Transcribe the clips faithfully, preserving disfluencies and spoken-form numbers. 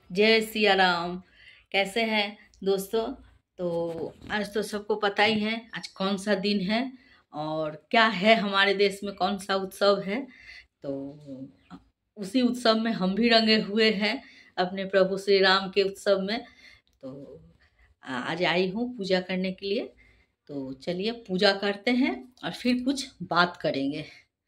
जय सिया राम। कैसे हैं दोस्तों? तो आज तो सबको पता ही है आज कौन सा दिन है और क्या है, हमारे देश में कौन सा उत्सव है। तो उसी उत्सव में हम भी रंगे हुए हैं, अपने प्रभु श्री राम के उत्सव में। तो आज आई हूँ पूजा करने के लिए। तो चलिए पूजा करते हैं और फिर कुछ बात करेंगे।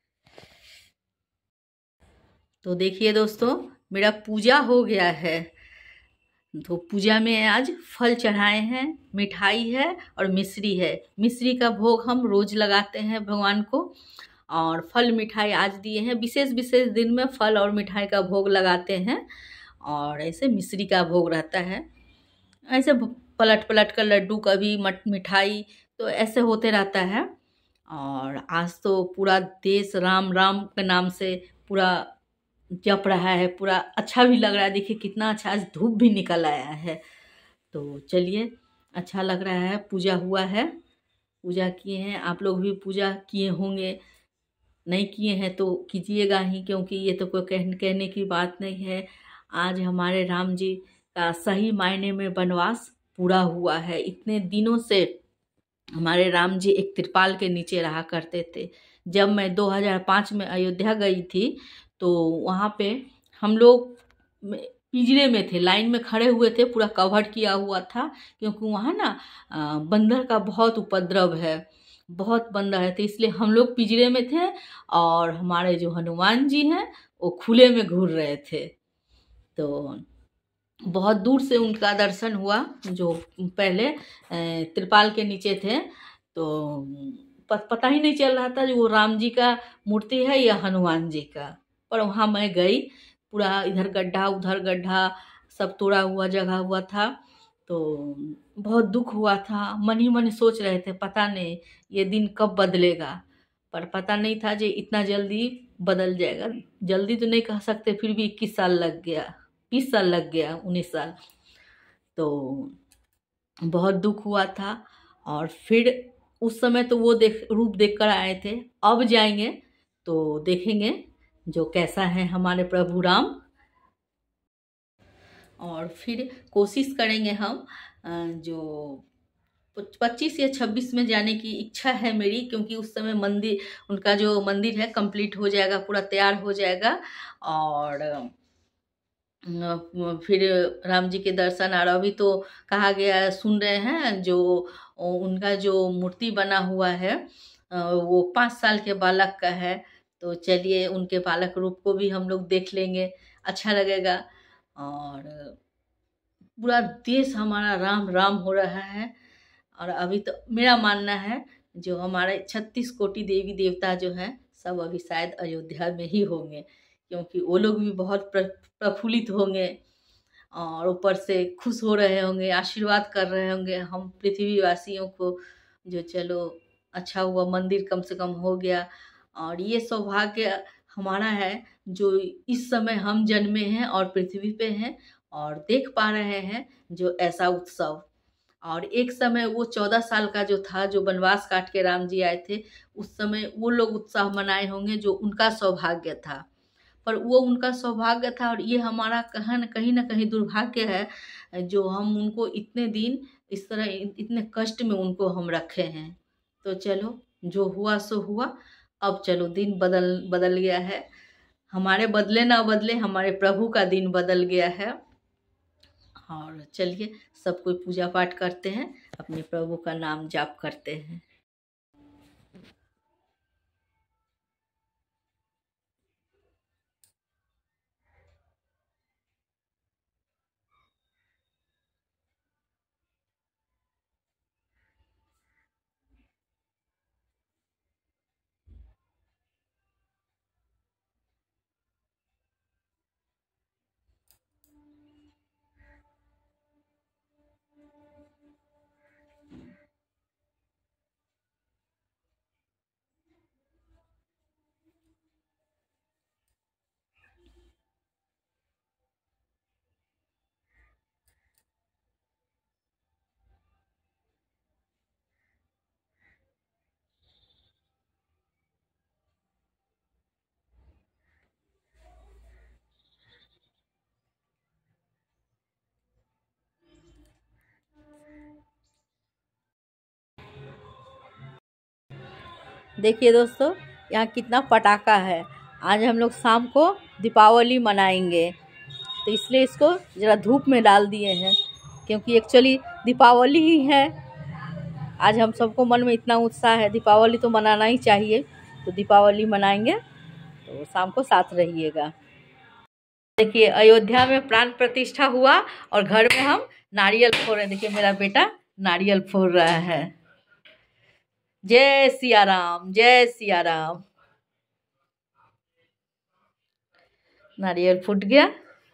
तो देखिए दोस्तों, मेरा पूजा हो गया है। तो पूजा में आज फल चढ़ाए हैं, मिठाई है और मिश्री है। मिश्री का भोग हम रोज लगाते हैं भगवान को, और फल मिठाई आज दिए हैं। विशेष विशेष दिन में फल और मिठाई का भोग लगाते हैं, और ऐसे मिश्री का भोग रहता है। ऐसे पलट पलट कर लड्डू, कभी मट मिठाई, तो ऐसे होते रहता है। और आज तो पूरा देश राम राम के नाम से पूरा जप रहा है, पूरा अच्छा भी लग रहा है। देखिए कितना अच्छा, आज धूप भी निकल आया है। तो चलिए, अच्छा लग रहा है। पूजा हुआ है, पूजा किए हैं। आप लोग भी पूजा किए होंगे, नहीं किए हैं तो कीजिएगा ही, क्योंकि ये तो कोई कह, कहने की बात नहीं है। आज हमारे राम जी का सही मायने में वनवास पूरा हुआ है। इतने दिनों से हमारे राम जी एक त्रिपाल के नीचे रहा करते थे। जब मैं दो हज़ार पाँच में अयोध्या गई थी, तो वहाँ पे हम लोग पिंजरे में थे, लाइन में खड़े हुए थे, पूरा कवर किया हुआ था। क्योंकि वहाँ ना अ, बंदर का बहुत उपद्रव है, बहुत बंदर है। तो इसलिए हम लोग पिंजरे में थे, और हमारे जो हनुमान जी हैं वो खुले में घूर रहे थे। तो बहुत दूर से उनका दर्शन हुआ, जो पहले अ, त्रिपाल के नीचे थे। तो प- पता ही नहीं चल रहा था जो वो राम जी का मूर्ति है या हनुमान जी का। पर वहाँ मैं गई, पूरा इधर गड्ढा उधर गड्ढा, सब तोड़ा हुआ जगह हुआ था। तो बहुत दुख हुआ था। मन ही मन सोच रहे थे पता नहीं ये दिन कब बदलेगा। पर पता नहीं था जे इतना जल्दी बदल जाएगा। जल्दी तो नहीं कह सकते, फिर भी इक्कीस साल लग गया, बीस साल लग गया, उन्नीस साल। तो बहुत दुख हुआ था। और फिर उस समय तो वो देख रूप देख कर आए थे। अब जाएंगे तो देखेंगे जो कैसा है हमारे प्रभु राम। और फिर कोशिश करेंगे हम, अ, जो पच्चीस या छब्बीस में जाने की इच्छा है मेरी, क्योंकि उस समय मंदिर, उनका जो मंदिर है कंप्लीट हो जाएगा, पूरा तैयार हो जाएगा। और अ, फिर राम जी के दर्शन। और अभी तो कहा गया है, सुन रहे हैं, जो उनका जो मूर्ति बना हुआ है अ, वो पाँच साल के बालक का है। तो चलिए उनके बालक रूप को भी हम लोग देख लेंगे, अच्छा लगेगा। और पूरा देश हमारा राम राम हो रहा है। और अभी तो मेरा मानना है जो हमारे छत्तीस कोटि देवी देवता जो हैं सब अभी शायद अयोध्या में ही होंगे, क्योंकि वो लोग भी बहुत प्र- प्रफुल्लित होंगे, और ऊपर से खुश हो रहे होंगे, आशीर्वाद कर रहे होंगे हम पृथ्वीवासियों को। जो चलो अच्छा हुआ, मंदिर कम से कम हो गया। और ये सौभाग्य हमारा है जो इस समय हम जन्मे हैं और पृथ्वी पे हैं, और देख पा रहे हैं जो ऐसा उत्सव। और एक समय वो चौदह साल का जो था, जो वनवास काट के राम जी आए थे, उस समय वो लोग उत्सव मनाए होंगे जो उनका सौभाग्य था। पर वो उनका सौभाग्य था, और ये हमारा कहीं न कहीं ना कहीं दुर्भाग्य है जो हम उनको इतने दिन इस तरह इतने कष्ट में उनको हम रखे हैं। तो चलो, जो हुआ सो हुआ। अब चलो दिन बदल बदल गया है। हमारे बदले ना बदले, हमारे प्रभु का दिन बदल गया है। और चलिए, सब कोई पूजा पाठ करते हैं, अपने प्रभु का नाम जाप करते हैं। देखिए दोस्तों, यहाँ कितना पटाखा है। आज हम लोग शाम को दीपावली मनाएंगे, तो इसलिए इसको ज़रा धूप में डाल दिए हैं, क्योंकि एक्चुअली दीपावली ही है। आज हम सबको मन में इतना उत्साह है, दीपावली तो मनाना ही चाहिए, तो दीपावली मनाएंगे, तो शाम को साथ रहिएगा। देखिए, अयोध्या में प्राण प्रतिष्ठा हुआ और घर में हम नारियल फोड़ रहे हैं। देखिए, मेरा बेटा नारियल फोड़ रहा है। जय सिया राम, जय सिया राम। नारियल फूट गया।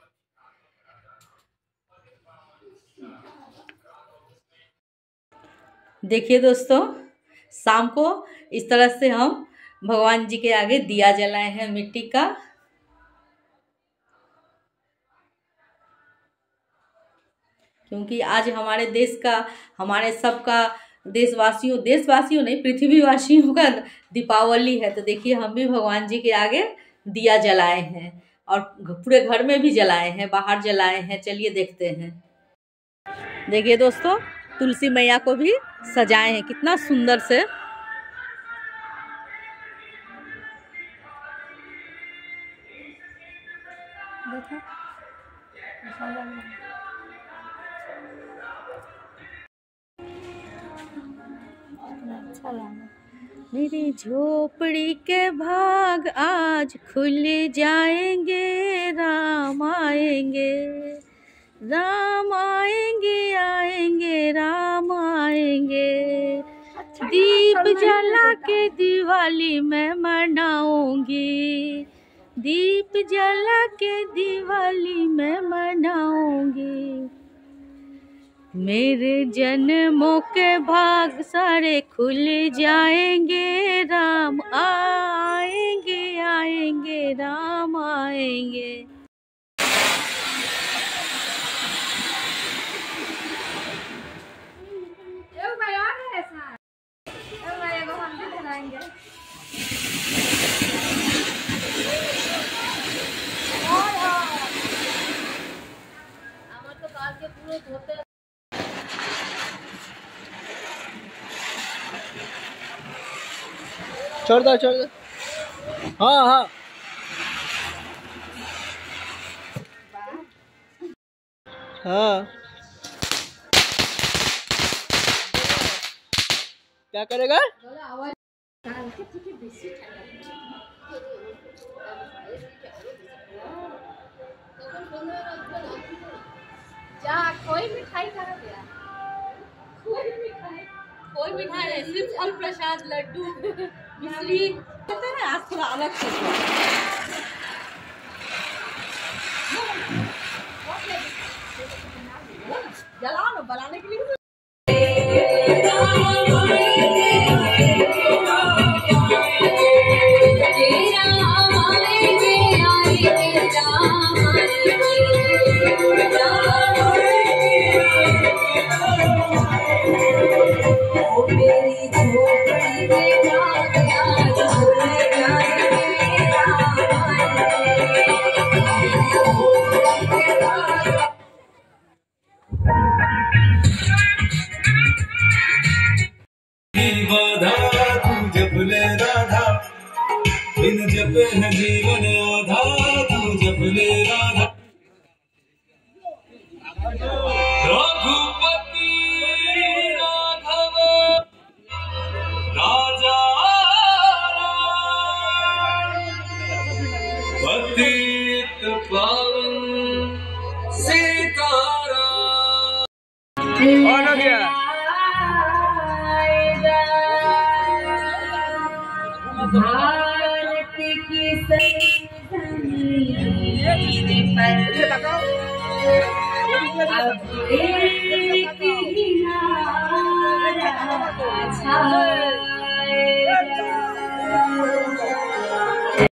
देखिए दोस्तों, शाम को इस तरह से हम भगवान जी के आगे दिया जलाए हैं मिट्टी का। क्योंकि आज हमारे देश का, हमारे सबका, देशवासियों देशवासियों नहीं पृथ्वीवासियों का दीपावली है। तो देखिए, हम भी भगवान जी के आगे दिया जलाए हैं और पूरे घर में भी जलाए हैं, बाहर जलाए हैं। चलिए देखते हैं। देखिए दोस्तों, तुलसी मैया को भी सजाए हैं कितना सुंदर से। देखो, अच्छा लगा। मेरी झोपड़ी के भाग आज खुल जाएंगे, राम आएंगे, राम आएंगे, आएंगे राम आएंगे। दीप जला के दिवाली मैं मनाऊंगी, दीप जला के दिवाली मैं मनाऊंगी। मेरे जन्मों के भाग सारे खुल जाएंगे, राम आएंगे, आएंगे राम आएंगे। छोड़ दो, छोड़ दो। हाँ हाँ हाँ। क्या करेगा? कोई मिठाई खा गया, कोई मिठाई, कोई मिठाई नहीं, सिर्फ फल प्रसाद, लड्डू, मिश्री कहते हैं। आज थोड़ा अलग से जलाओ ना, बनाने के लिए। बिन जपे है जीवन आधा, तू जप ले राधा। रघुपति राघव राजा पतित पावन सीताराम। कौन हो गया? भारत की संधि पर अब एक ही नारा छाएगा।